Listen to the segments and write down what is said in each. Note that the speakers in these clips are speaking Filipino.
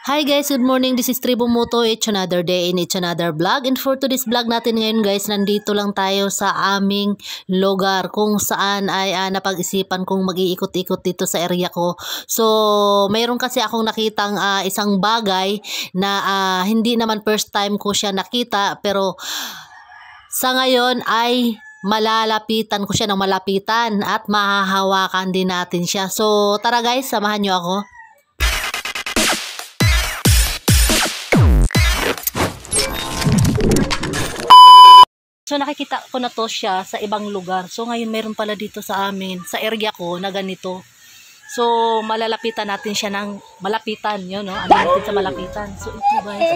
Hi guys, good morning. This is Tribo Moto. It's another day and it's another vlog. And for today's vlog natin ngayon guys, nandito lang tayo sa aming lugar kung saan ay napag-isipan kong mag-iikot-ikot dito sa area ko. So, mayroon kasi akong nakitang isang bagay na hindi naman first time ko siya nakita, pero sa ngayon ay malalapitan ko siya ng malapitan at mahahawakan din natin siya. So, tara guys, samahan nyo ako. So nakikita ko na to siya sa ibang lugar. So ngayon meron pala dito sa amin, sa area ko na ganito. So malalapitan natin siya ng malapitan, yun no? Ano natin sa malapitan. So ito guys,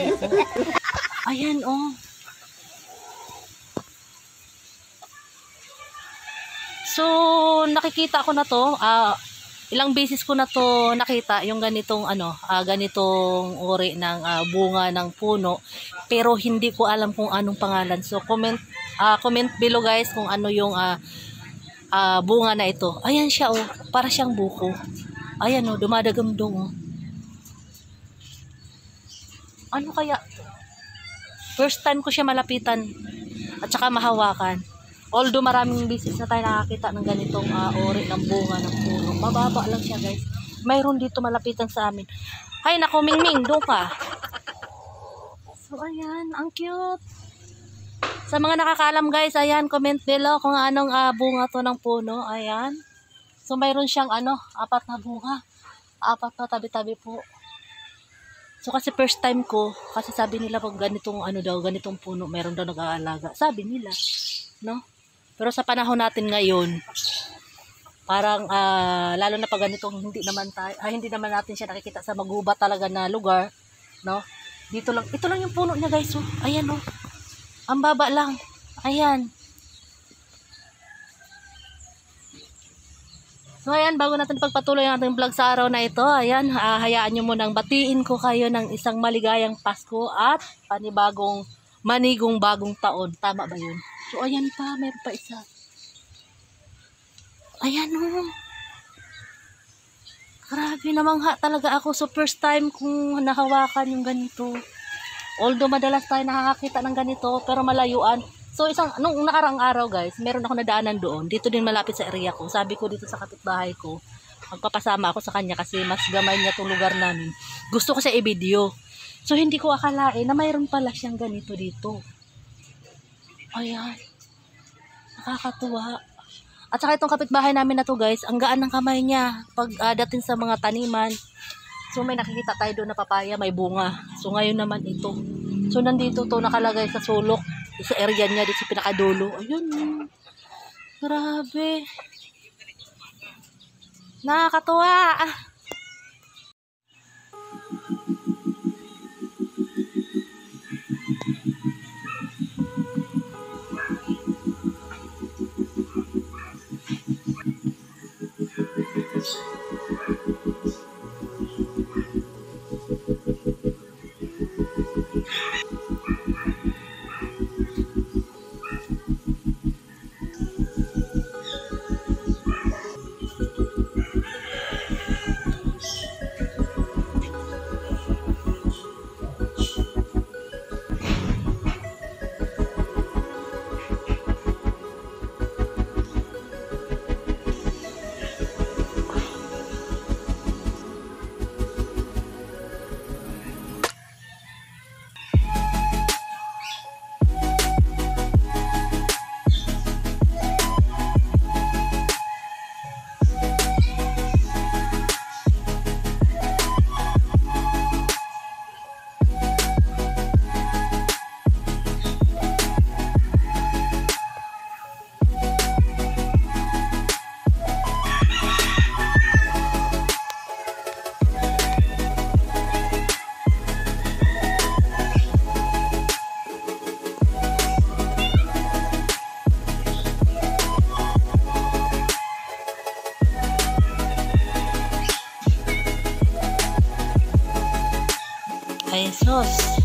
ayan oh. So nakikita ko na to, ilang beses ko na to nakita yung ganitong ganitong uri ng bunga ng puno, pero hindi ko alam kung anong pangalan. So comment below guys kung ano yung bunga na ito. Ayan siya oh, para siyang buko. Ayan oh, dumadagandong oh. Ano kaya? First time ko siya malapitan at saka mahawakan. Although maraming beses na tayo nakakita ng ganitong uri ng bunga ng puno. Mababa lang siya guys. Mayroon dito malapitan sa amin. Hay nako, Mingming, doon ka. So ayan, ang cute. Sa mga nakakaalam guys, ayan, comment below kung anong bunga to ng puno. Ayan. So mayroon siyang apat na bunga. Apat na tabi-tabi po. So kasi first time ko, kasi sabi nila pag ganitong ganitong puno, mayroon daw nag-aalaga. Sabi nila, no? Pero sa panahon natin ngayon, parang lalo na pag ganitong hindi naman natin siya nakikita sa magubat talaga na lugar, no? Dito lang, ito lang yung puno niya guys, oh. Ayan oh. Ang baba lang. Ayan. So ayan, bago natin pagpatuloy ang ating vlog sa araw na ito, ayan, hayaan nyo munang batiin ko kayo ng isang maligayang Pasko at manigong bagong taon. Tama ba yun? So ayan pa, meron pa isa. Ayan oh. Grabe, namangha talaga ako. So first time kong nahawakan yung ganito. Although madalas tayo nakakita ng ganito, pero malayuan. So nung nakarang araw guys, meron ako nadaanan doon. Dito din malapit sa area ko. Sabi ko dito sa kapitbahay ko, magpapasama ako sa kanya kasi mas gamay niya itong lugar namin. Gusto ko siya i-video. So hindi ko akalain na mayroon pala siyang ganito dito. Ayan. Nakakatuwa. At saka itong kapitbahay namin na to guys, ang gaan ng kamay niya pag dating sa mga taniman. So may nakikita tayo doon na papaya, may bunga. So ngayon naman ito. So nandito to nakalagay sa sulok. Sa area niya, dito sa pinakadulo. Ayun. Grabe. Nakakatuwa. Ay, sus.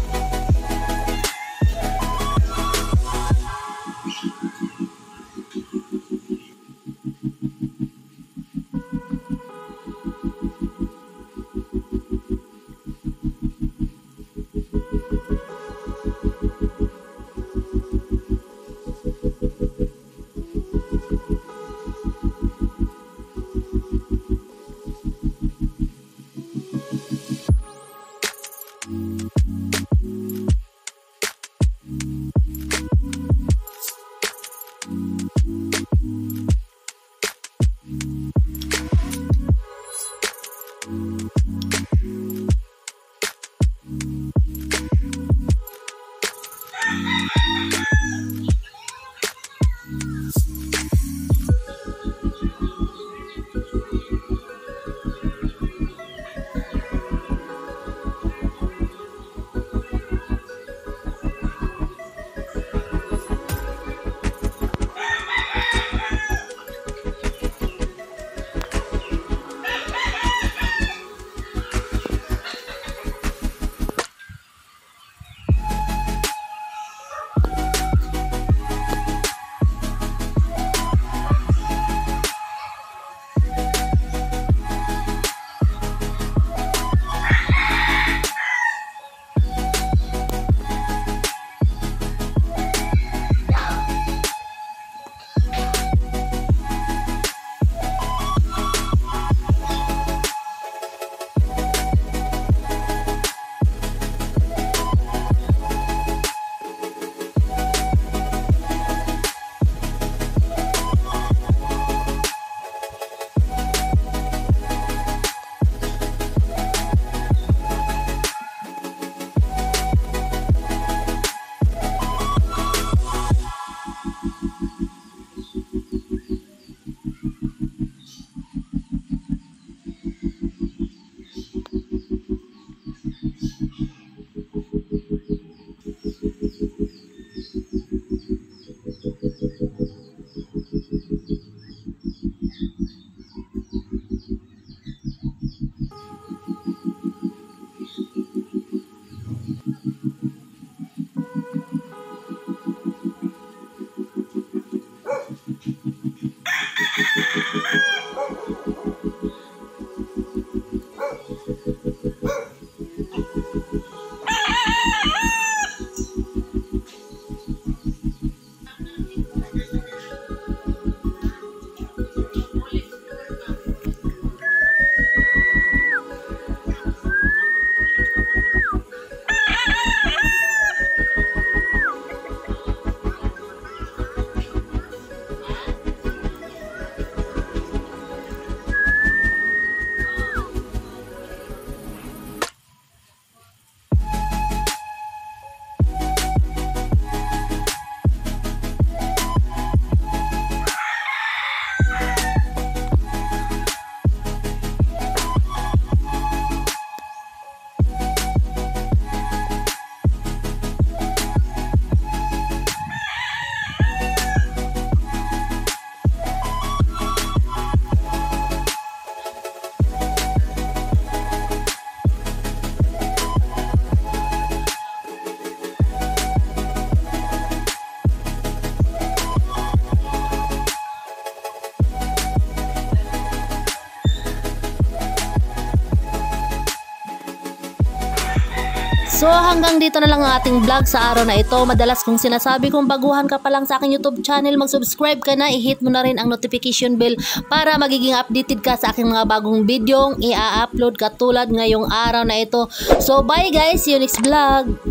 So hanggang dito na lang ang ating vlog sa araw na ito. Madalas kong sinasabi kung baguhan ka pa lang sa aking YouTube channel, mag-subscribe ka na, i-hit mo na rin ang notification bell para magiging updated ka sa aking mga bagong videong i-upload katulad ngayong araw na ito. So bye guys, see you next vlog.